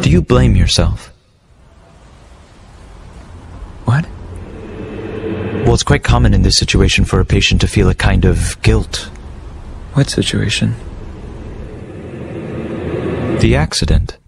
Do you blame yourself? What? Well, it's quite common in this situation for a patient to feel a kind of guilt. What situation? The accident.